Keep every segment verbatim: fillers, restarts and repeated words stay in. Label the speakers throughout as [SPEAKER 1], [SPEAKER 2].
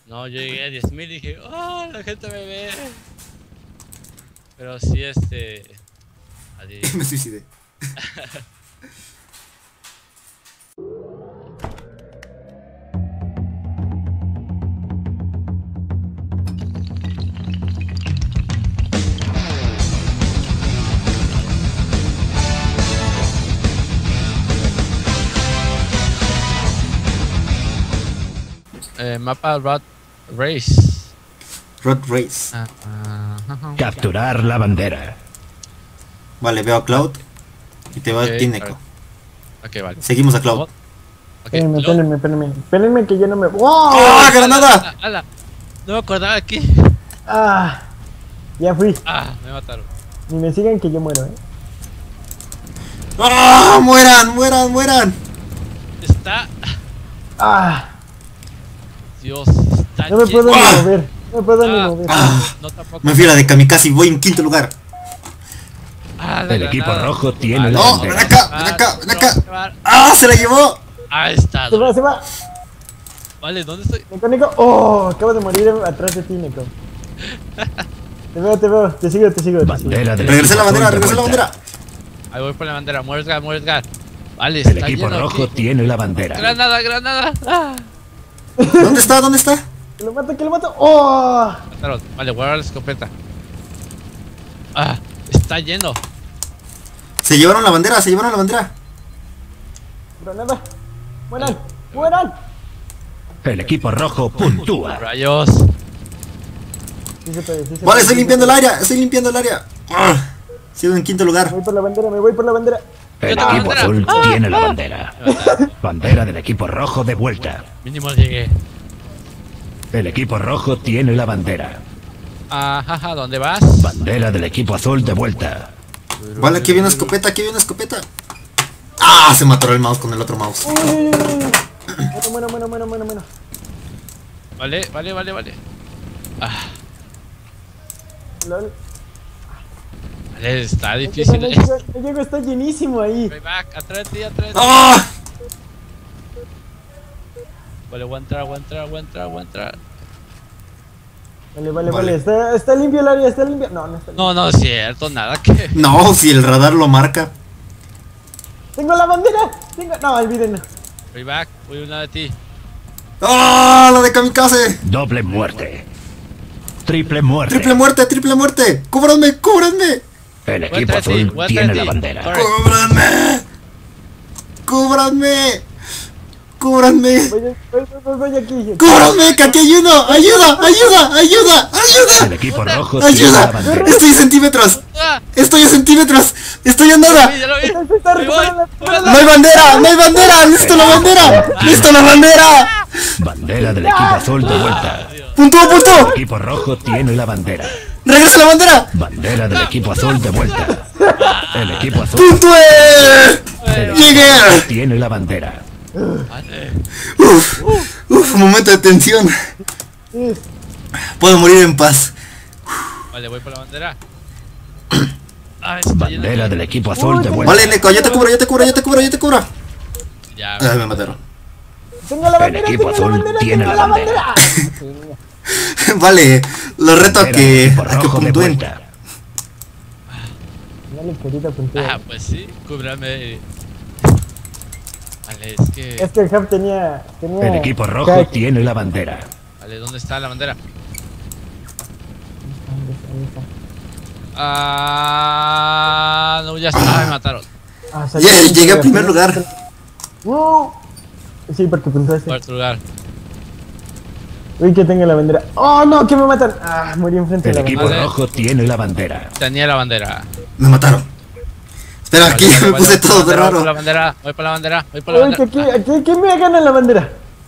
[SPEAKER 1] No, yo llegué a diez mil y dije, oh, la gente me ve. Pero sí, este... Adiós.
[SPEAKER 2] Me suicidé.
[SPEAKER 1] Eh, mapa Road Race.
[SPEAKER 2] Road Race.
[SPEAKER 1] Ah, ah, ah,
[SPEAKER 3] Capturar la bandera.
[SPEAKER 2] Vale, veo a Cloud. Y te veo a
[SPEAKER 1] Ok,
[SPEAKER 2] Tineco.
[SPEAKER 1] ok, vale.
[SPEAKER 2] Seguimos a Cloud.
[SPEAKER 1] Ok,
[SPEAKER 4] Espérenme,
[SPEAKER 1] no.
[SPEAKER 4] espérenme, espérenme. Espérenme que yo no me. ¡Wow!
[SPEAKER 2] ¡Ah, granada!
[SPEAKER 1] Ah, ala, no me acordaba aquí.
[SPEAKER 4] Ah, ya fui.
[SPEAKER 1] Ah, me mataron.
[SPEAKER 4] Ni me sigan que yo muero, eh.
[SPEAKER 2] ¡Ah! ¡Mueran, mueran, mueran!
[SPEAKER 1] Está...
[SPEAKER 4] Ah,
[SPEAKER 1] Dios, está
[SPEAKER 4] no me puedo
[SPEAKER 1] lleno.
[SPEAKER 4] ni
[SPEAKER 2] ¡Ah!
[SPEAKER 4] mover. No me puedo ni
[SPEAKER 1] Ah.
[SPEAKER 4] mover.
[SPEAKER 2] ¡Ah!
[SPEAKER 1] No, tampoco.
[SPEAKER 2] Me fui a la de Kamikaze y voy en quinto lugar.
[SPEAKER 1] Ah, la
[SPEAKER 3] El equipo
[SPEAKER 1] granada.
[SPEAKER 3] rojo tiene la
[SPEAKER 2] ¡No!
[SPEAKER 3] bandera.
[SPEAKER 2] ¡Ven acá! ¡Ven acá! ¡Ven acá!
[SPEAKER 1] Ah,
[SPEAKER 2] ¡Ah! ¡Se la llevó!
[SPEAKER 1] Ahí está.
[SPEAKER 4] Se va, se va.
[SPEAKER 1] Vale, ¿dónde estoy?
[SPEAKER 4] Nico, Nico. Oh, acabo de morir atrás de ti, Nico. Te veo, te veo. Te sigo, te sigo. Te sigo.
[SPEAKER 3] Bandera del
[SPEAKER 2] Regresé
[SPEAKER 3] equipo
[SPEAKER 2] la bandera,
[SPEAKER 3] azul de
[SPEAKER 2] regresé la
[SPEAKER 3] vuelta.
[SPEAKER 2] bandera.
[SPEAKER 1] Ahí voy por la bandera. Mueresgar, Mueresgar. Vale,
[SPEAKER 3] El
[SPEAKER 1] está
[SPEAKER 3] equipo
[SPEAKER 1] lleno
[SPEAKER 3] rojo
[SPEAKER 1] aquí.
[SPEAKER 3] tiene la bandera.
[SPEAKER 1] Granada, granada. Ah.
[SPEAKER 2] ¿Dónde está? ¿Dónde está?
[SPEAKER 4] Que lo mato, que lo mato. Oh,
[SPEAKER 1] Mataron. Vale, guarda la escopeta. Ah, está lleno.
[SPEAKER 2] Se llevaron la bandera, se llevaron la bandera.
[SPEAKER 4] granada. Mueran, mueran.
[SPEAKER 3] El equipo rojo puntúa.
[SPEAKER 1] Rayos.
[SPEAKER 4] Sí se puede, sí se
[SPEAKER 2] Vale,
[SPEAKER 4] puede,
[SPEAKER 2] estoy
[SPEAKER 4] sí
[SPEAKER 2] limpiando
[SPEAKER 4] se
[SPEAKER 2] el área, estoy limpiando el área. Ah, sigo en quinto
[SPEAKER 4] puede.
[SPEAKER 2] lugar.
[SPEAKER 4] Me voy por la bandera, me voy por la bandera.
[SPEAKER 3] El
[SPEAKER 1] Yo tengo
[SPEAKER 3] equipo
[SPEAKER 1] bandera.
[SPEAKER 3] azul
[SPEAKER 1] Ah,
[SPEAKER 3] tiene la
[SPEAKER 1] ah.
[SPEAKER 3] bandera.
[SPEAKER 1] Me mataron.
[SPEAKER 3] Bandera del equipo rojo de vuelta.
[SPEAKER 1] Mínimo llegué.
[SPEAKER 3] El equipo rojo tiene la bandera.
[SPEAKER 1] Ajaja, ¿dónde vas?
[SPEAKER 3] Bandera del equipo azul de vuelta.
[SPEAKER 2] Vale, aquí viene una escopeta, aquí viene una escopeta. Ah, se mató el mouse con el otro mouse.
[SPEAKER 4] Uy, uy, uy, uy. Muero, muero, muero, muero, muero.
[SPEAKER 1] Vale, vale, vale, vale. Ah,
[SPEAKER 4] Lol.
[SPEAKER 1] vale, está
[SPEAKER 4] No
[SPEAKER 1] difícil.
[SPEAKER 4] llego, no llego, no llego, está llenísimo ahí.
[SPEAKER 1] Playback, atrás de ti, atrás de ti.
[SPEAKER 2] ¡Ah!
[SPEAKER 1] Vale, voy a entrar, voy a entrar, voy a entrar, voy a entrar.
[SPEAKER 4] Vale, vale,
[SPEAKER 2] Vale.
[SPEAKER 4] vale. Está, está limpio el área, está limpio. No, no está limpio.
[SPEAKER 1] No, no es cierto, nada que.
[SPEAKER 2] No, si el radar lo marca.
[SPEAKER 4] Tengo la bandera. Tengo. No, olvídenlo.
[SPEAKER 1] Playback, voy una de ti.
[SPEAKER 2] ¡Ah! ¡La de Kamikaze!
[SPEAKER 3] Doble muerte. Triple muerte.
[SPEAKER 2] ¡Triple muerte, triple muerte! ¡Cúbranme, cúbranme!
[SPEAKER 3] El
[SPEAKER 1] Voy
[SPEAKER 3] equipo
[SPEAKER 1] atrás de ti,
[SPEAKER 3] azul
[SPEAKER 1] voy atrás
[SPEAKER 3] tiene
[SPEAKER 1] de
[SPEAKER 3] la
[SPEAKER 1] ti.
[SPEAKER 3] bandera.
[SPEAKER 1] Corre.
[SPEAKER 2] ¡Cúbranme! ¡Cúbranme! ¡Cúbranme!
[SPEAKER 4] Voy, voy, voy, voy aquí.
[SPEAKER 2] ¡Cúbranme! ¡Que aquí hay uno! ¡Ayuda! ¡Ayuda! ¡Ayuda!
[SPEAKER 3] El
[SPEAKER 2] ¡Ayuda!
[SPEAKER 3] equipo rojo tiene la
[SPEAKER 2] ¡Ayuda!
[SPEAKER 3] bandera.
[SPEAKER 2] ¡Estoy a centímetros!
[SPEAKER 1] ¡Ah!
[SPEAKER 2] ¡Estoy a centímetros! ¡Estoy a
[SPEAKER 1] Ya lo
[SPEAKER 2] nada!
[SPEAKER 1] vi, ya lo vi.
[SPEAKER 4] Se está
[SPEAKER 1] Ahí voy.
[SPEAKER 4] recuperando.
[SPEAKER 2] ¡No hay bandera! ¡No hay bandera! ¡Listo la bandera! ¡Listo la bandera!
[SPEAKER 3] Bandera del equipo azul de vuelta.
[SPEAKER 2] ¡Puntúo,
[SPEAKER 3] El
[SPEAKER 2] puntúo!
[SPEAKER 3] equipo rojo tiene la bandera.
[SPEAKER 2] ¡Regresa la bandera!
[SPEAKER 3] Bandera del equipo azul de vuelta. El equipo azul
[SPEAKER 2] ¡Puntué!
[SPEAKER 3] el equipo
[SPEAKER 2] ¡Llegué!
[SPEAKER 3] rojo tiene la bandera.
[SPEAKER 1] Vale.
[SPEAKER 2] Uf, uf, momento de tensión.
[SPEAKER 4] Sí.
[SPEAKER 2] Puedo morir en paz.
[SPEAKER 1] Vale, voy por la bandera. Ah, está lleno
[SPEAKER 3] Bandera
[SPEAKER 1] de-
[SPEAKER 3] del equipo azul de vuelta.
[SPEAKER 2] Vale, Neko, yo te cubro, yo te cubro, yo te cubro, yo te cubro.
[SPEAKER 1] Ya,
[SPEAKER 2] Ay, me mataron.
[SPEAKER 4] Tengo la
[SPEAKER 3] El
[SPEAKER 4] bandera.
[SPEAKER 3] equipo
[SPEAKER 4] Tengo la
[SPEAKER 3] azul
[SPEAKER 4] bandera.
[SPEAKER 3] tiene
[SPEAKER 4] Tengo
[SPEAKER 3] la
[SPEAKER 4] la
[SPEAKER 3] bandera.
[SPEAKER 4] bandera.
[SPEAKER 2] Vale, lo reto a
[SPEAKER 3] Bandera del
[SPEAKER 2] que,
[SPEAKER 3] equipo
[SPEAKER 2] a que
[SPEAKER 3] rojo de
[SPEAKER 2] puntúen.
[SPEAKER 3] vuelta.
[SPEAKER 4] Dale, querida, puntúa.
[SPEAKER 1] ah, pues sí, cúbrame. Vale, es que.
[SPEAKER 4] Es que el Hub tenía. tenía
[SPEAKER 3] El equipo rojo
[SPEAKER 4] hack.
[SPEAKER 3] tiene la bandera.
[SPEAKER 1] Vale, ¿dónde está la bandera?
[SPEAKER 4] Ahí está.
[SPEAKER 1] Ah, no, ya está, me mataron.
[SPEAKER 4] Ah, salió
[SPEAKER 2] Yeah,
[SPEAKER 4] un
[SPEAKER 2] llegué a
[SPEAKER 4] de-
[SPEAKER 2] primer lugar.
[SPEAKER 4] ¡Uh! Sí, porque puntuaste.
[SPEAKER 1] Cuarto lugar.
[SPEAKER 4] Uy, que tenga la bandera. ¡Oh, no! ¡Que me matan! ¡Ah! Morí enfrente
[SPEAKER 3] El
[SPEAKER 4] de la
[SPEAKER 3] equipo
[SPEAKER 4] bandera.
[SPEAKER 1] Vale.
[SPEAKER 3] rojo tiene la bandera.
[SPEAKER 1] Tenía la bandera.
[SPEAKER 2] Me mataron. Espera, aquí
[SPEAKER 1] Vale, vale,
[SPEAKER 2] me
[SPEAKER 1] vale,
[SPEAKER 2] puse
[SPEAKER 1] voy por
[SPEAKER 2] todo
[SPEAKER 1] la
[SPEAKER 2] de
[SPEAKER 1] bandera, Voy por la
[SPEAKER 2] raro.
[SPEAKER 1] bandera, voy por la bandera, voy por la
[SPEAKER 4] Uy, que aquí,
[SPEAKER 1] bandera.
[SPEAKER 4] aquí, ¿quién me gana la bandera?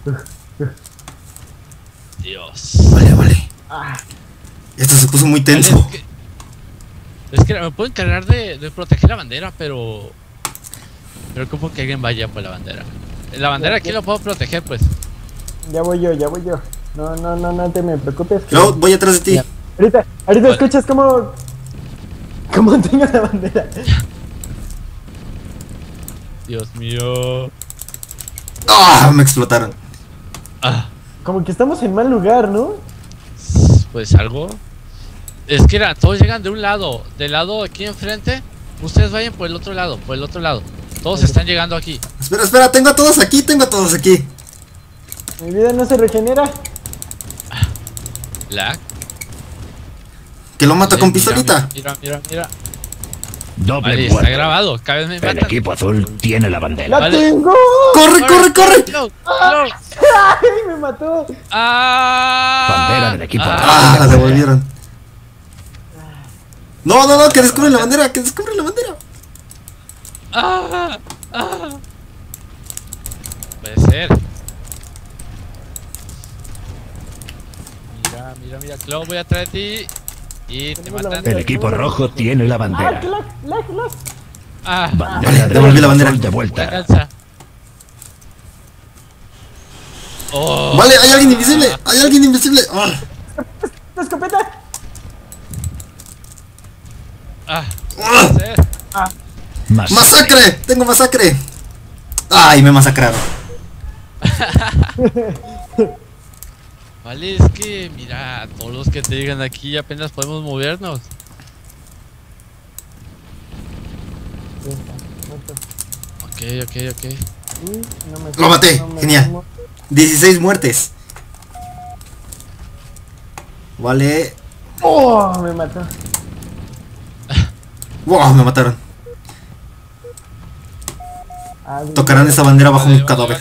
[SPEAKER 1] Dios.
[SPEAKER 2] Vale, vale.
[SPEAKER 4] Ah,
[SPEAKER 2] Esto se puso muy
[SPEAKER 1] Vale,
[SPEAKER 2] tenso.
[SPEAKER 1] es, que, es que me puedo encargar de, de proteger la bandera, pero. Pero como que alguien vaya por la bandera. La bandera aquí lo puedo proteger, pues.
[SPEAKER 4] ya voy yo, ya voy yo. No, no, no, no te me preocupes. que-
[SPEAKER 2] Cloud, voy atrás de ti.
[SPEAKER 4] Ya. Ahorita, ahorita
[SPEAKER 1] Vale.
[SPEAKER 4] escuchas cómo. cómo tengo la bandera.
[SPEAKER 1] Dios mío.
[SPEAKER 2] ¡Ah! Me explotaron.
[SPEAKER 1] Ah,
[SPEAKER 4] Como que estamos en mal lugar, ¿no?
[SPEAKER 1] Pues algo. Es que era, todos llegan de un lado. Del lado aquí enfrente. Ustedes vayan por el otro lado, por el otro lado. Todos están llegando aquí.
[SPEAKER 2] Espera, espera, tengo a todos aquí, tengo a todos aquí.
[SPEAKER 4] Mi vida no se regenera.
[SPEAKER 1] Lag.
[SPEAKER 2] Que lo mato con
[SPEAKER 1] Mira,
[SPEAKER 2] pistolita.
[SPEAKER 1] Mira, mira, mira.
[SPEAKER 3] Doble
[SPEAKER 1] Vale, está
[SPEAKER 3] muerte.
[SPEAKER 1] grabado. Cada vez me
[SPEAKER 3] El
[SPEAKER 1] matan.
[SPEAKER 3] equipo azul tiene la bandera.
[SPEAKER 4] ¡La
[SPEAKER 1] Vale.
[SPEAKER 4] tengo!
[SPEAKER 2] ¡Corre, corre, corre!
[SPEAKER 1] Cloud, Cloud.
[SPEAKER 4] ¡Ay, me mató!
[SPEAKER 1] Ah,
[SPEAKER 3] Bandera del equipo
[SPEAKER 1] ah,
[SPEAKER 2] Ah, la devolvieron. No, no, no, que descubren la bandera, que descubren la bandera.
[SPEAKER 1] ah, ah. Puede ser. Mira, mira, mira, Cloud, voy atrás de ti. Y te
[SPEAKER 4] Tenemos la
[SPEAKER 1] matan.
[SPEAKER 3] El equipo rojo tiene la
[SPEAKER 4] ¡Ah,
[SPEAKER 3] bandera.
[SPEAKER 4] qué lag, lag, lag!
[SPEAKER 1] Ah,
[SPEAKER 3] Bandera
[SPEAKER 2] Vale,
[SPEAKER 3] del
[SPEAKER 2] devolví la
[SPEAKER 3] equipo
[SPEAKER 2] bandera.
[SPEAKER 3] azul de
[SPEAKER 1] me
[SPEAKER 3] vuelta.
[SPEAKER 1] alcanza. Oh.
[SPEAKER 2] Vale, hay alguien invisible, hay alguien invisible. Ah,
[SPEAKER 4] ¡La escopeta!
[SPEAKER 1] Ah,
[SPEAKER 2] ah,
[SPEAKER 1] puede ser.
[SPEAKER 2] ¡Masacre! Tengo masacre. Ay, me masacraron.
[SPEAKER 1] Vale, es que, mira, todos los que te llegan aquí apenas podemos movernos. Ok, ok, ok.
[SPEAKER 4] Uy, no me-
[SPEAKER 2] Lo maté,
[SPEAKER 4] no me-
[SPEAKER 2] genial. dieciséis muertes. Vale.
[SPEAKER 4] ¡Oh! Me mató.
[SPEAKER 2] Wow, me mataron.
[SPEAKER 4] Ah, bien.
[SPEAKER 2] Tocarán esa bandera bajo
[SPEAKER 1] Vale,
[SPEAKER 2] un
[SPEAKER 1] vale,
[SPEAKER 2] cadáver.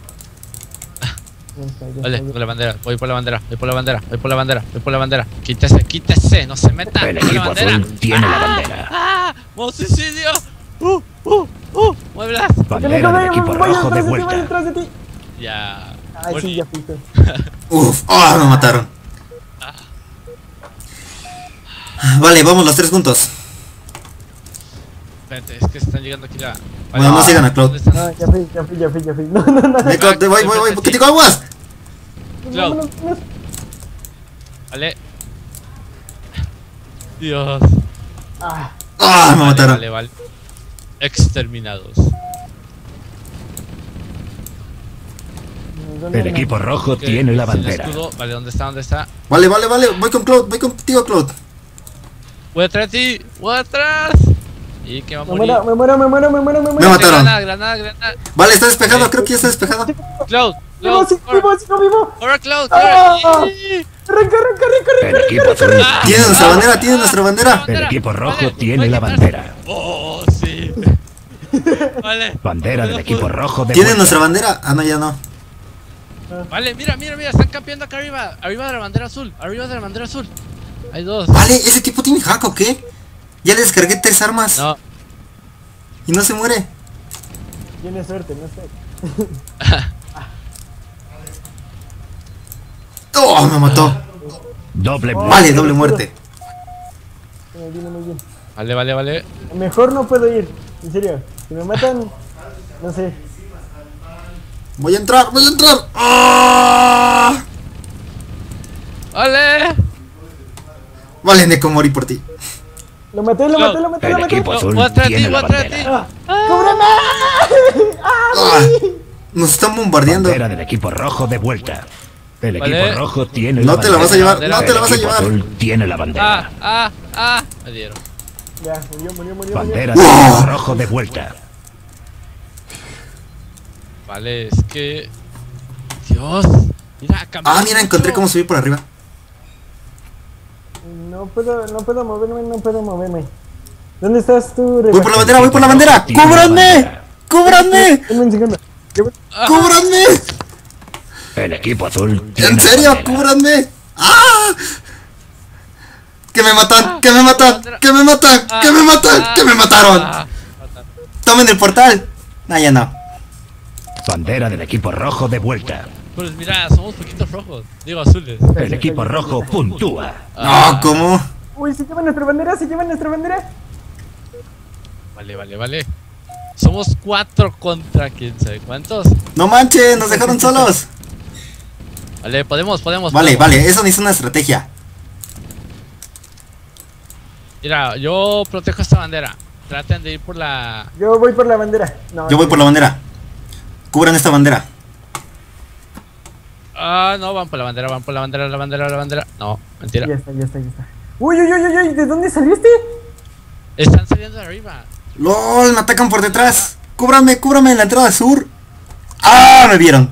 [SPEAKER 4] Ya está, ya
[SPEAKER 1] Vale,
[SPEAKER 4] está, ya
[SPEAKER 1] por la bandera, voy por la bandera, voy por la bandera, voy por la bandera, voy por la bandera. Quítese, quítese, no se meta.
[SPEAKER 3] El
[SPEAKER 1] por la
[SPEAKER 3] equipo
[SPEAKER 1] bandera.
[SPEAKER 3] azul tiene la bandera.
[SPEAKER 1] ¡Ah! ¡Oh, suicidio! ¡Uh, uh, uh! ¡Muévelas!
[SPEAKER 4] está.
[SPEAKER 3] Bandera del equipo
[SPEAKER 4] Voy
[SPEAKER 3] rojo de
[SPEAKER 4] detrás de ti, voy
[SPEAKER 3] vuelta.
[SPEAKER 4] detrás de ti.
[SPEAKER 1] Ya.
[SPEAKER 4] Ay,
[SPEAKER 1] Morí.
[SPEAKER 4] sí, ya fuiste.
[SPEAKER 2] Uf, ah, me mataron. Vale, vamos los tres juntos.
[SPEAKER 1] Espérate, es que están llegando aquí la.
[SPEAKER 2] Bueno, no sigan a Cloud.
[SPEAKER 1] ¿Dónde están?
[SPEAKER 4] No, ya fui, ya fui, ya fui, ya fui. No, no, no.
[SPEAKER 2] Ve, Cloud, voy, voy, voy, ¿qué digo aguas?
[SPEAKER 1] Cloud.
[SPEAKER 4] Vámonos, vámonos.
[SPEAKER 1] Vale. Dios.
[SPEAKER 4] Ah,
[SPEAKER 2] Ah, me
[SPEAKER 1] Vale,
[SPEAKER 2] mataron.
[SPEAKER 1] Vale, vale. Exterminados.
[SPEAKER 4] ¿dónde
[SPEAKER 3] El
[SPEAKER 4] anda?
[SPEAKER 3] equipo rojo
[SPEAKER 1] Ok,
[SPEAKER 3] tiene la
[SPEAKER 1] sin
[SPEAKER 3] bandera.
[SPEAKER 1] escudo. Vale, ¿dónde está? ¿Dónde está?
[SPEAKER 2] Vale, vale, vale, voy con Cloud, voy contigo, Cloud.
[SPEAKER 1] Voy atrás de ti, voy atrás. Y que va a
[SPEAKER 4] Me
[SPEAKER 1] morir.
[SPEAKER 4] muero, me muero, me muero, me muero, me
[SPEAKER 2] Me
[SPEAKER 4] muero.
[SPEAKER 2] mataron.
[SPEAKER 1] Granada, granada, granada.
[SPEAKER 2] Vale, está despejado, creo que ya está despejado.
[SPEAKER 1] Cloud,
[SPEAKER 4] Vivo,
[SPEAKER 1] Cloud,
[SPEAKER 4] sí,
[SPEAKER 1] corre,
[SPEAKER 4] vivo, sigo vivo.
[SPEAKER 1] corre, Cloud,
[SPEAKER 4] Ah.
[SPEAKER 1] corre.
[SPEAKER 4] Corre, corre, corre, corre,
[SPEAKER 3] El
[SPEAKER 4] corre,
[SPEAKER 3] equipo
[SPEAKER 4] corre,
[SPEAKER 3] azul
[SPEAKER 4] corre.
[SPEAKER 1] Ah.
[SPEAKER 2] Tiene nuestra
[SPEAKER 1] Ah.
[SPEAKER 2] bandera, tiene nuestra bandera.
[SPEAKER 3] El equipo rojo
[SPEAKER 1] Vale,
[SPEAKER 3] tiene
[SPEAKER 1] voy
[SPEAKER 3] la
[SPEAKER 1] a quitar-
[SPEAKER 3] bandera.
[SPEAKER 1] Oh, sí. Vale.
[SPEAKER 3] Bandera del equipo rojo de
[SPEAKER 2] ¿Tiene
[SPEAKER 3] vuelta.
[SPEAKER 2] nuestra bandera? Ah, no, ya no.
[SPEAKER 1] Vale, mira, mira, mira, están campeando acá arriba. Arriba de la bandera azul, arriba de la bandera azul. Hay dos.
[SPEAKER 2] Vale, ¿ese tipo tiene hack o qué? Ya le descargué tres armas
[SPEAKER 1] No,
[SPEAKER 2] y no se muere.
[SPEAKER 4] Tiene suerte, no sé.
[SPEAKER 2] Oh, me mató.
[SPEAKER 3] Doble
[SPEAKER 4] Oh.
[SPEAKER 3] muerte.
[SPEAKER 2] Vale, doble muerte.
[SPEAKER 4] Me viene muy bien.
[SPEAKER 1] vale, vale, vale.
[SPEAKER 4] Mejor no puedo ir, en serio. Si me matan, no sé.
[SPEAKER 2] Voy a entrar, voy a entrar. ¡Ah!
[SPEAKER 1] Vale.
[SPEAKER 2] Vale, Neko, morí por ti.
[SPEAKER 4] Lo maté, lo maté, lo maté,
[SPEAKER 3] El
[SPEAKER 4] lo maté.
[SPEAKER 3] equipo azul
[SPEAKER 1] voy atrás de ti,
[SPEAKER 3] tiene
[SPEAKER 1] voy
[SPEAKER 3] la
[SPEAKER 1] atrás de ti.
[SPEAKER 3] bandera.
[SPEAKER 4] ¡Ah! ¡Cúbreme! ¡Ah!
[SPEAKER 2] Ah, nos están bombardeando.
[SPEAKER 3] Bandera del equipo rojo de vuelta. El
[SPEAKER 1] Vale.
[SPEAKER 3] equipo rojo tiene
[SPEAKER 2] No
[SPEAKER 3] la
[SPEAKER 2] te la vas a
[SPEAKER 3] bandera.
[SPEAKER 2] llevar, no te la vas a
[SPEAKER 3] El equipo
[SPEAKER 2] llevar.
[SPEAKER 3] azul tiene la
[SPEAKER 1] Ah,
[SPEAKER 3] bandera.
[SPEAKER 1] ah, ah. Me dieron.
[SPEAKER 4] Ya, murió, murió, murió.
[SPEAKER 3] Bandera
[SPEAKER 4] murió.
[SPEAKER 3] del
[SPEAKER 2] ¡Wow!
[SPEAKER 3] equipo rojo de vuelta.
[SPEAKER 1] Vale, es que. Dios. Mira, cambió
[SPEAKER 2] Ah, mira, encontré
[SPEAKER 1] mucho.
[SPEAKER 2] cómo subir por arriba.
[SPEAKER 4] No puedo, no puedo moverme, no puedo moverme. ¿Dónde estás tú,
[SPEAKER 2] Voy
[SPEAKER 4] Rebaja?
[SPEAKER 2] por la bandera, voy por la bandera.
[SPEAKER 3] Tiene la
[SPEAKER 2] ¡Cúbranme!
[SPEAKER 3] bandera.
[SPEAKER 2] ¡Cúbranme!
[SPEAKER 4] Denme un segundo. Yo voy-
[SPEAKER 2] ¡Cúbranme!
[SPEAKER 3] El equipo azul tiene
[SPEAKER 2] ¿En
[SPEAKER 3] la
[SPEAKER 2] serio?
[SPEAKER 3] bandera.
[SPEAKER 2] ¡Cúbranme! ¡Ah! ¡Que me matan! ¡Que me matan! ¡Que me matan! ¡Que me matan! ¡Que me mataron!
[SPEAKER 1] Ah,
[SPEAKER 2] ¡Tomen el portal! No, ya no.
[SPEAKER 3] Bandera del equipo rojo de vuelta.
[SPEAKER 1] pues mira, somos poquitos rojos. Digo, azules.
[SPEAKER 3] El equipo rojo puntúa.
[SPEAKER 2] No, ¿cómo?
[SPEAKER 4] Uy, se lleva nuestra bandera, se lleva nuestra bandera.
[SPEAKER 1] Vale, vale, vale. Somos cuatro contra quién sabe cuántos.
[SPEAKER 2] No manches, nos dejaron solos.
[SPEAKER 1] Vale, podemos, podemos.
[SPEAKER 2] Vale,
[SPEAKER 1] podemos.
[SPEAKER 2] vale, eso necesita una estrategia.
[SPEAKER 1] Mira, yo protejo esta bandera. Traten de ir por la.
[SPEAKER 4] Yo voy por la bandera. No,
[SPEAKER 2] Yo voy por la bandera. Cubran esta bandera.
[SPEAKER 1] Ah, no, van por la bandera, van por la bandera, la bandera, la bandera. No, mentira.
[SPEAKER 4] Ya está, ya está, ya está. Uy, uy, uy, uy, uy, ¿de dónde saliste?
[SPEAKER 1] Están saliendo de arriba.
[SPEAKER 2] LOL, me atacan por detrás. Cúbrame, cúbrame en la entrada sur. ¡Ah! Me vieron.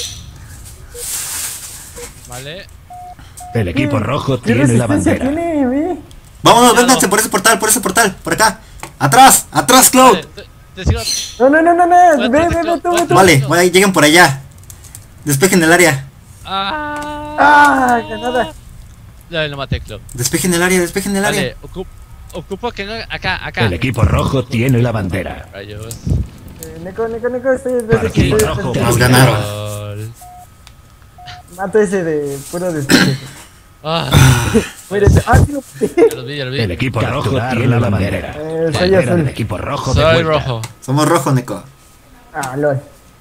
[SPEAKER 1] Vale.
[SPEAKER 3] El equipo rojo
[SPEAKER 4] ¿Qué
[SPEAKER 3] tiene la
[SPEAKER 4] resistencia
[SPEAKER 3] bandera.
[SPEAKER 4] tiene, ve?
[SPEAKER 2] Vámonos,
[SPEAKER 1] Cuidado.
[SPEAKER 2] vénganse por ese portal, por ese portal, por acá. Atrás, atrás, Cloud.
[SPEAKER 1] Vale, te, te sigo.
[SPEAKER 4] No, no, no, no, no,
[SPEAKER 1] Bueno,
[SPEAKER 4] ve, ve,
[SPEAKER 1] perfecto,
[SPEAKER 4] ve, tú, ve,
[SPEAKER 1] bueno.
[SPEAKER 4] tú.
[SPEAKER 2] Vale, vale, lleguen por allá. Despejen el área.
[SPEAKER 1] Ah,
[SPEAKER 4] Ah, ganada.
[SPEAKER 1] Ya lo maté, Club.
[SPEAKER 2] Despejen el área, despejen el área.
[SPEAKER 1] Vale, ocupo, ocupo que no. Acá, acá.
[SPEAKER 3] El equipo rojo tiene la bandera.
[SPEAKER 1] Rayos.
[SPEAKER 4] Eh, Neko, Neko, Neko, estoy detrás de ti,
[SPEAKER 3] Partido
[SPEAKER 4] estoy detrás
[SPEAKER 3] rojo.
[SPEAKER 4] de ti.
[SPEAKER 2] Nos ganaron.
[SPEAKER 1] Gol.
[SPEAKER 4] Mato ese de puro despeje.
[SPEAKER 1] Ah,
[SPEAKER 4] Muérete. Ah, sí, lo maté.
[SPEAKER 1] ya lo vi, ya lo
[SPEAKER 3] El
[SPEAKER 1] vi.
[SPEAKER 3] equipo rojo tiene la bandera.
[SPEAKER 4] Eh,
[SPEAKER 3] La
[SPEAKER 4] soy
[SPEAKER 3] bandera
[SPEAKER 4] azul.
[SPEAKER 3] del equipo rojo de
[SPEAKER 1] Soy
[SPEAKER 3] vuelta.
[SPEAKER 1] rojo.
[SPEAKER 2] Somos rojo, Neko.
[SPEAKER 4] Ah, lol.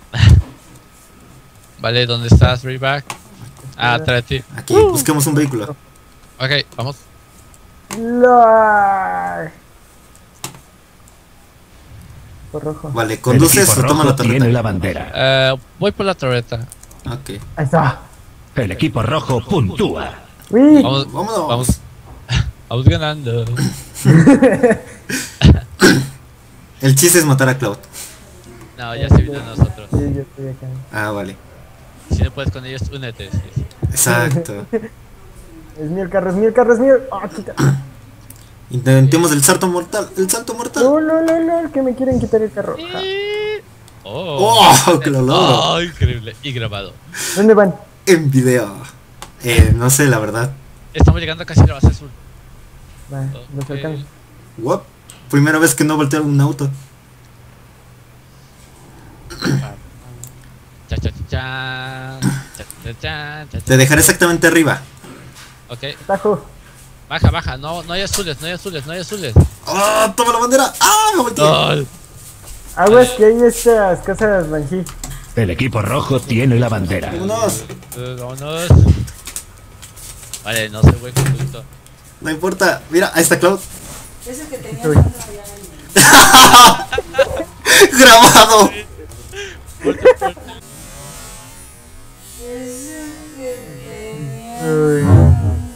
[SPEAKER 1] Vale, ¿dónde estás, Rayback? Ah, atrás de ti.
[SPEAKER 2] Aquí, busquemos un vehículo.
[SPEAKER 1] Ok, vamos.
[SPEAKER 4] LOL. Por rojo.
[SPEAKER 2] Vale,
[SPEAKER 3] El
[SPEAKER 2] conduces
[SPEAKER 3] equipo
[SPEAKER 2] o toma
[SPEAKER 3] rojo
[SPEAKER 2] la
[SPEAKER 3] tiene
[SPEAKER 2] torreta.
[SPEAKER 3] la bandera.
[SPEAKER 1] Eh, voy por la torreta.
[SPEAKER 2] Ok.
[SPEAKER 4] Ahí está.
[SPEAKER 3] El equipo rojo puntúa.
[SPEAKER 4] Uy.
[SPEAKER 1] Vamos,
[SPEAKER 2] Vámonos.
[SPEAKER 1] vamos. Vamos ganando.
[SPEAKER 2] El chiste es matar a Cloud.
[SPEAKER 1] No, ya se vino a nosotros.
[SPEAKER 4] Sí, yo estoy acá.
[SPEAKER 2] Ah, vale.
[SPEAKER 1] Si no puedes con ellos, únete. Sí, sí.
[SPEAKER 2] Exacto.
[SPEAKER 4] Es mío el carro, es mío el carro, es mío. Ah, quita.
[SPEAKER 2] Intentemos el salto mortal. El salto mortal.
[SPEAKER 4] No, no, no, no, que me quieren quitar el carro. Ah,
[SPEAKER 1] Oh,
[SPEAKER 2] ¡Oh! ¡Que lo logro!
[SPEAKER 1] Oh, increíble. Y grabado.
[SPEAKER 4] ¿Dónde van?
[SPEAKER 2] En video. Eh, no sé, la verdad.
[SPEAKER 1] Estamos llegando casi a la base azul.
[SPEAKER 4] Va, los
[SPEAKER 1] Ok.
[SPEAKER 4] alcanzo.
[SPEAKER 2] What? Primera vez que no volteo un auto.
[SPEAKER 1] Cha, cha, cha, cha. Cha, cha, cha, cha, cha.
[SPEAKER 2] Te dejaré exactamente arriba.
[SPEAKER 1] Ok,
[SPEAKER 4] Tajo.
[SPEAKER 1] baja, baja. No, no hay azules, no hay azules, no hay azules.
[SPEAKER 2] ¡Oh! ¡Toma la bandera! ¡Ah! Me volteé.
[SPEAKER 1] No.
[SPEAKER 4] Aguas que hay estas casas Banshee.
[SPEAKER 3] El equipo rojo tiene la bandera.
[SPEAKER 2] Vámonos.
[SPEAKER 1] Eh, vámonos. Vale, no se güey con gusto.
[SPEAKER 2] No importa. Mira, ahí está Cloud.
[SPEAKER 5] Ese que tenía
[SPEAKER 4] Uy.
[SPEAKER 5] Sandra ya.
[SPEAKER 2] ¡Grabado!
[SPEAKER 5] Ese que tenía.
[SPEAKER 4] Uy.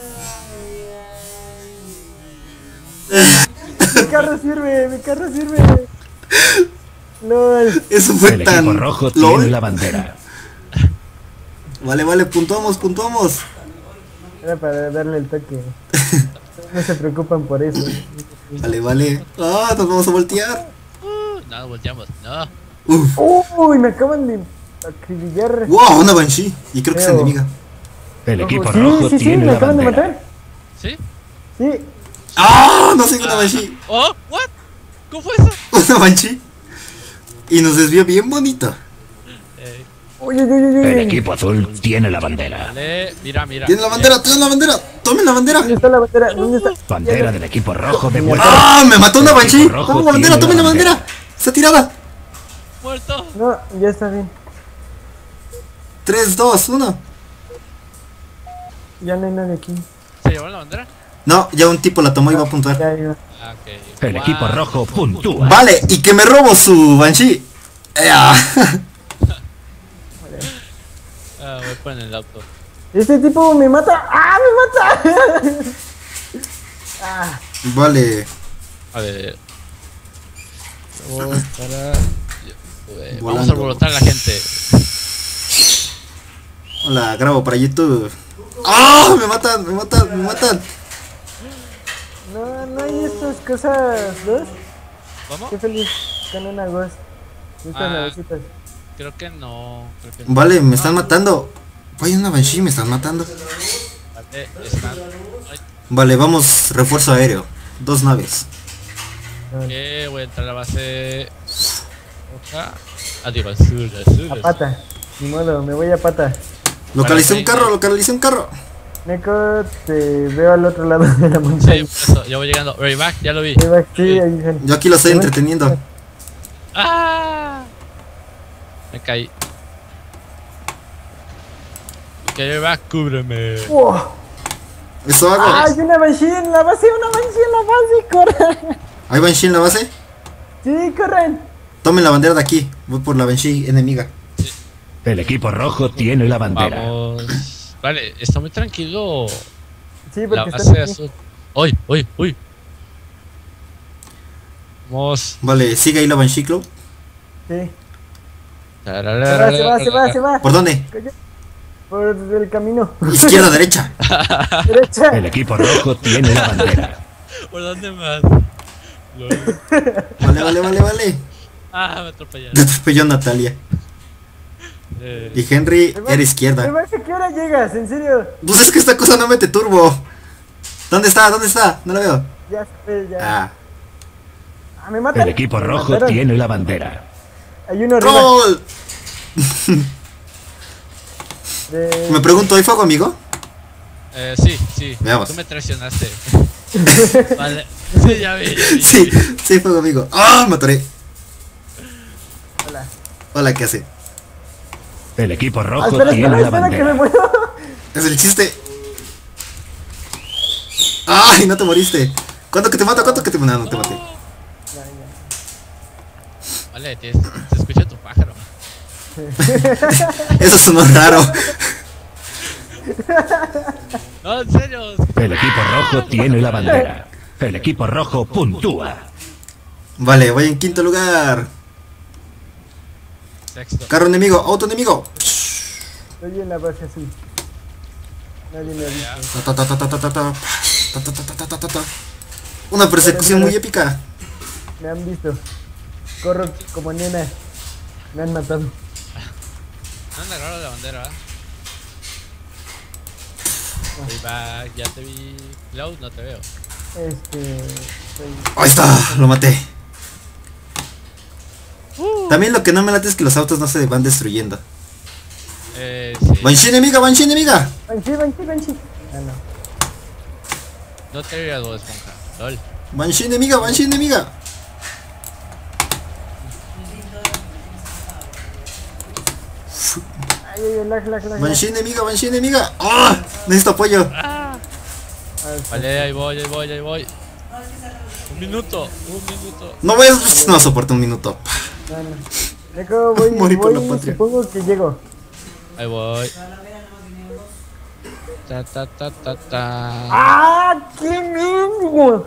[SPEAKER 4] Mi carro sirve, mi carro sirve. LOL.
[SPEAKER 2] Eso fue
[SPEAKER 3] El
[SPEAKER 2] tan...
[SPEAKER 3] equipo rojo
[SPEAKER 2] LOL.
[SPEAKER 3] tiene la bandera.
[SPEAKER 2] Vale, vale, puntuamos, puntuamos.
[SPEAKER 4] Era para darle el toque. No se preocupan por eso.
[SPEAKER 2] Vale, vale. ¡Ah! Nos vamos a voltear.
[SPEAKER 1] Uh, no, volteamos. No.
[SPEAKER 2] Uf.
[SPEAKER 4] Uy, me acaban de acribillar.
[SPEAKER 2] ¡Wow! Una Banshee. Y creo que es
[SPEAKER 4] Feo.
[SPEAKER 2] enemiga.
[SPEAKER 3] El equipo
[SPEAKER 4] Sí,
[SPEAKER 3] rojo
[SPEAKER 4] sí, sí,
[SPEAKER 3] tiene
[SPEAKER 4] me
[SPEAKER 3] la
[SPEAKER 4] acaban de
[SPEAKER 3] bandera.
[SPEAKER 4] matar.
[SPEAKER 1] ¿Sí?
[SPEAKER 4] Sí.
[SPEAKER 2] ¡Ah! No soy una Banshee.
[SPEAKER 1] Oh, what? ¿Cómo fue eso?
[SPEAKER 2] Una Banshee. Y nos desvió bien bonito.
[SPEAKER 1] Eh,
[SPEAKER 4] Uy, uy, uy, uy, uy.
[SPEAKER 3] El equipo azul tiene la bandera.
[SPEAKER 1] vale, mira, mira.
[SPEAKER 2] ¡Tiene la bandera! ¡Tiene la bandera! ¡Tomen la bandera!
[SPEAKER 4] ¿Dónde está la bandera? ¿Dónde está?
[SPEAKER 3] Bandera del equipo rojo de vuelta.
[SPEAKER 2] ¡Ah! ¡Me mató una
[SPEAKER 3] El
[SPEAKER 2] Banshee!
[SPEAKER 3] equipo rojo
[SPEAKER 2] ¡Tomen la bandera!
[SPEAKER 3] tiene
[SPEAKER 2] ¡Tomen la
[SPEAKER 3] la
[SPEAKER 2] bandera!
[SPEAKER 3] bandera.
[SPEAKER 2] ¡Está tirada!
[SPEAKER 1] Muerto.
[SPEAKER 4] No, ya está bien.
[SPEAKER 2] tres, dos, uno.
[SPEAKER 4] Ya no hay nadie aquí.
[SPEAKER 1] ¿Se llevaron la bandera?
[SPEAKER 2] No, ya un tipo la tomó y va a puntuar.
[SPEAKER 4] Ya iba.
[SPEAKER 1] Ah, ok.
[SPEAKER 3] El equipo
[SPEAKER 1] Guau.
[SPEAKER 3] rojo puntúa.
[SPEAKER 2] Vale, y que me robo su Banshee. ¡Ea!
[SPEAKER 1] Ah, voy a poner el auto.
[SPEAKER 4] Este tipo me mata. ¡Ah, me mata! ah,
[SPEAKER 2] Vale.
[SPEAKER 1] A ver. Vamos para. Eh, Vamos
[SPEAKER 2] Volando.
[SPEAKER 1] a alborotar a la gente.
[SPEAKER 2] Hola, grabo para YouTube. ¡Ah! Me matan, me matan, me matan.
[SPEAKER 4] no, no hay estas cosas dos.
[SPEAKER 1] ¿Vamos?
[SPEAKER 4] Qué feliz con una ghost. Estas
[SPEAKER 1] Ah.
[SPEAKER 4] navecitas.
[SPEAKER 1] Creo que no. Creo que no.
[SPEAKER 2] Vale, me están matando. Vaya una Banshee, me están matando.
[SPEAKER 1] Vale, están. Ay,
[SPEAKER 2] Vale, vamos, refuerzo aéreo. Dos naves.
[SPEAKER 1] ok, voy a entrar a la base. Roja. Ah, digo, azul, azul.
[SPEAKER 4] A
[SPEAKER 1] azul.
[SPEAKER 4] pata. Ni modo, me voy a pata.
[SPEAKER 2] Localicé
[SPEAKER 1] Vale,
[SPEAKER 2] un carro, localicé un carro.
[SPEAKER 4] Neko, te veo al otro lado de la
[SPEAKER 1] Sí,
[SPEAKER 4] montaña.
[SPEAKER 1] por eso, ya voy llegando. Rayback, ya lo vi.
[SPEAKER 4] Ahí va, sí, ahí ven.
[SPEAKER 2] Yo aquí lo estoy entreteniendo.
[SPEAKER 1] ¡Ah! Me caí. Ok, Rayback, cúbreme.
[SPEAKER 4] ¡Wow!
[SPEAKER 2] Eso hago.
[SPEAKER 4] ¡Ah, hay una Banshee en la base! ¡Una Banshee en la base! ¡Corran!
[SPEAKER 2] ¿Hay Banshee en la base?
[SPEAKER 4] ¡Sí, corran!
[SPEAKER 2] Tomen la bandera de aquí. Voy por la Banshee enemiga.
[SPEAKER 3] El equipo rojo tiene la bandera.
[SPEAKER 1] Vamos. Vale, está muy tranquilo.
[SPEAKER 4] Sí,
[SPEAKER 1] La
[SPEAKER 4] porque
[SPEAKER 1] base
[SPEAKER 4] están aquí.
[SPEAKER 1] azul. Uy, uy, uy. Vamos.
[SPEAKER 2] Vale, sigue ahí la Banshee Club.
[SPEAKER 4] Sí. Se va, se va, se va, se va.
[SPEAKER 2] ¿Por dónde?
[SPEAKER 4] Por el camino.
[SPEAKER 2] Izquierda, derecha.
[SPEAKER 4] Derecha.
[SPEAKER 3] El equipo rojo tiene la bandera.
[SPEAKER 1] ¿Por dónde más?
[SPEAKER 2] Vale, vale, vale, vale.
[SPEAKER 1] Ah, me atropellaron.
[SPEAKER 2] Te atropelló Natalia.
[SPEAKER 1] Eh,
[SPEAKER 2] Y Henry
[SPEAKER 4] Me va-
[SPEAKER 2] era
[SPEAKER 4] me
[SPEAKER 2] izquierda.
[SPEAKER 4] va, ¿a qué hora llegas? ¿En serio?
[SPEAKER 2] Pues es que esta cosa no mete turbo. ¿Dónde está? ¿Dónde está? No la veo.
[SPEAKER 4] Ya sé, ya.
[SPEAKER 2] Ah.
[SPEAKER 4] Ah, me matan.
[SPEAKER 3] El equipo
[SPEAKER 4] Me
[SPEAKER 3] rojo
[SPEAKER 4] mataron.
[SPEAKER 3] tiene la bandera.
[SPEAKER 4] Hay uno arriba.
[SPEAKER 2] ¡Gol!
[SPEAKER 4] De-
[SPEAKER 2] Me pregunto, ¿hay fuego, amigo?
[SPEAKER 1] eh, sí, sí.
[SPEAKER 2] Veamos.
[SPEAKER 1] Tú me traicionaste. Vale. Sí, ya vi. Ya vi, ya
[SPEAKER 2] Sí,
[SPEAKER 1] vi.
[SPEAKER 2] sí, hay fuego, amigo. ¡Ah! Me atoré.
[SPEAKER 4] Hola.
[SPEAKER 2] Hola, ¿qué hace?
[SPEAKER 3] El equipo
[SPEAKER 4] Ah,
[SPEAKER 3] rojo
[SPEAKER 4] espera,
[SPEAKER 3] tiene
[SPEAKER 4] espera,
[SPEAKER 3] la
[SPEAKER 4] espera, que me
[SPEAKER 3] bandera.
[SPEAKER 4] muero.
[SPEAKER 2] Es el chiste. ¡Ay! No te moriste. ¿Cuánto que te mata? ¿Cuánto que te mata? No, no te maté.
[SPEAKER 4] Ya, ya.
[SPEAKER 1] Vale, te- se escucha tu pájaro.
[SPEAKER 2] Eso sonó raro.
[SPEAKER 1] No, en serio.
[SPEAKER 3] El equipo rojo tiene la bandera. El equipo rojo puntúa.
[SPEAKER 2] Vale, voy en quinto lugar.
[SPEAKER 1] Sexto.
[SPEAKER 2] Carro enemigo, auto enemigo.
[SPEAKER 4] Estoy en la base azul. Nadie me ha visto.
[SPEAKER 2] Ta, ta, ta, ta, ta, ta, ta. Ta, ta, ta, ta, ta, ta, ta. Una persecución muy épica.
[SPEAKER 4] Me han visto. Corro como nena. Me han matado.
[SPEAKER 1] No anda raro la bandera, ¿eh? Way back, ya te vi. Cloud, no te veo.
[SPEAKER 4] Este. Soy...
[SPEAKER 2] Ahí está, lo maté. También lo que no me late es que los autos no se van destruyendo.
[SPEAKER 1] Eh, sí.
[SPEAKER 2] Banshee enemiga, Banshee enemiga.
[SPEAKER 4] Banshee, Banshee, Banshee. Ah, no.
[SPEAKER 1] No te veo algo, esponja. Lol.
[SPEAKER 2] Banshee enemiga, Banshee enemiga.
[SPEAKER 4] Ay, ay, ay, lag, lag, lag. lag.
[SPEAKER 2] Banshee enemiga, Banshee enemiga. ¡Oh! Necesito apoyo.
[SPEAKER 4] Ah, sí.
[SPEAKER 1] Vale, ahí voy, ahí voy, ahí voy. Un minuto, un minuto.
[SPEAKER 2] No voy a... No soporto un minuto.
[SPEAKER 4] No, no. Dejo, voy,
[SPEAKER 2] Morí por la
[SPEAKER 4] voy,
[SPEAKER 2] patria.
[SPEAKER 4] supongo que llego.
[SPEAKER 1] Ahí voy. Ta ta ta ta ta.
[SPEAKER 4] ¡Ah! ¡Qué mismo!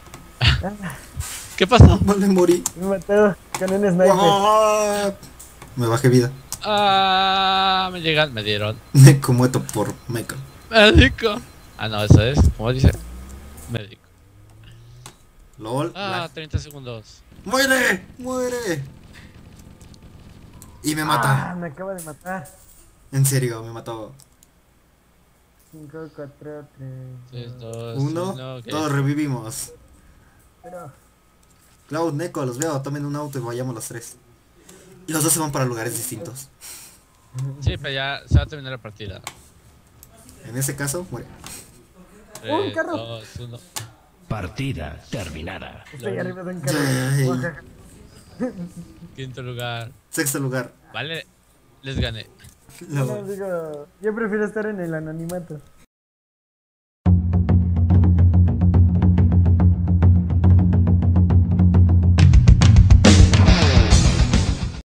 [SPEAKER 1] ¿Qué pasó?
[SPEAKER 2] Vale, morí.
[SPEAKER 4] Me mató con un sniper.
[SPEAKER 2] Ah, me bajé vida.
[SPEAKER 1] Ah, me llegan, me dieron.
[SPEAKER 2] Me comueto por Michael.
[SPEAKER 1] Médico. Ah, no, eso es. ¿Cómo dice? Médico.
[SPEAKER 2] LOL.
[SPEAKER 1] Ah,
[SPEAKER 2] lag.
[SPEAKER 1] treinta segundos.
[SPEAKER 2] ¡Muere! ¡Muere! Y me
[SPEAKER 4] Ah,
[SPEAKER 2] mata.
[SPEAKER 4] me acaba de matar.
[SPEAKER 2] En serio, me mató.
[SPEAKER 4] cinco, cuatro, tres.
[SPEAKER 1] tres, dos,
[SPEAKER 2] Uno.
[SPEAKER 1] uno, ok.
[SPEAKER 2] Todos revivimos.
[SPEAKER 4] Pero.
[SPEAKER 2] Cloud, Neko, los veo. Tomen un auto y vayamos los tres. Y los dos se van para lugares distintos.
[SPEAKER 1] Sí, pero ya se va a terminar la partida.
[SPEAKER 2] En ese caso, muere.
[SPEAKER 4] ¡Oh, un
[SPEAKER 1] tres,
[SPEAKER 4] carro!
[SPEAKER 1] dos, uno.
[SPEAKER 3] Partida terminada.
[SPEAKER 4] Estoy arriba de un
[SPEAKER 2] Yay.
[SPEAKER 4] carro.
[SPEAKER 1] Quinto lugar.
[SPEAKER 2] Sexto lugar.
[SPEAKER 1] Vale, les gané.
[SPEAKER 2] LOL.
[SPEAKER 4] No, digo, yo prefiero estar en el anonimato.